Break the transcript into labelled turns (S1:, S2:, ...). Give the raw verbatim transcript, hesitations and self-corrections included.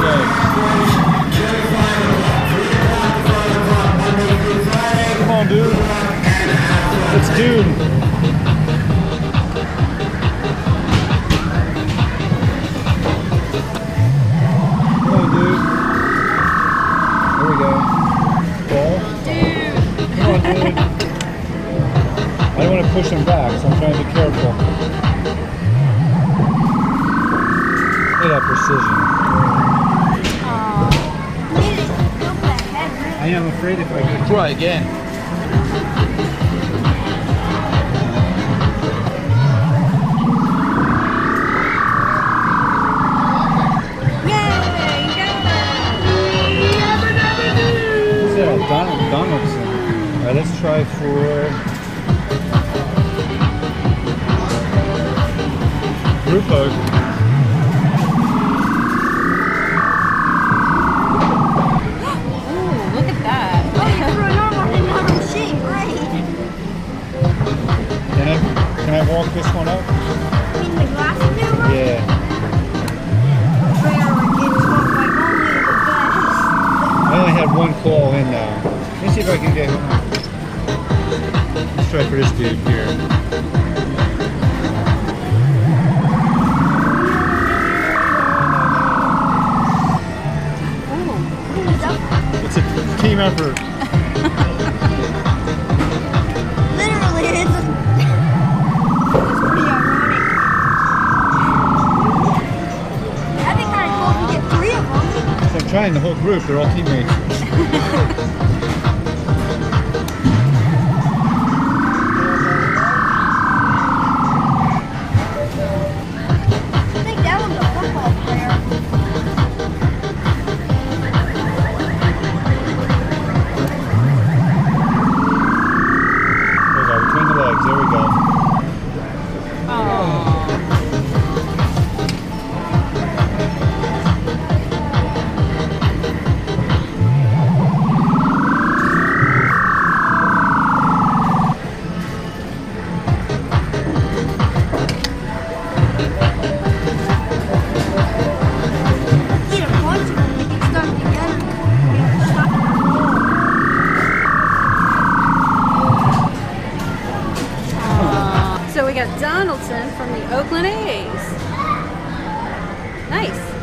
S1: Okay. Come on, dude. It's dude. Come on, dude. There we go. Ball.
S2: Dude.
S1: Come on, dude. I don't want to push him back, so I'm trying to be careful. Look at that precision. I am afraid if I could try again. Don Donaldson. Alright, let's try for group hug.
S2: Ooh, look at that.
S3: Oh, for a normal normal machine, right?
S1: Can I can I walk this one up?
S3: In the glass there, right?
S1: Yeah.
S3: Where it's like only the best.
S1: I only had one claw in now. Let me see if I can get him. Let's try for this dude here. It's a team effort.
S3: Literally, it's, a, it's pretty ironic. That'd be kind of cool if you get three of them.
S1: So I'm trying the whole group. They're all teammates.
S2: So we got Donaldson from the Oakland A's. Nice.